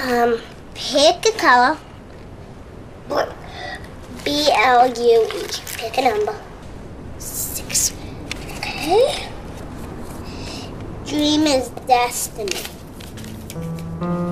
Pick a color. Blue. B-L-U-E. Pick a number. 6. Okay. Dream is destiny.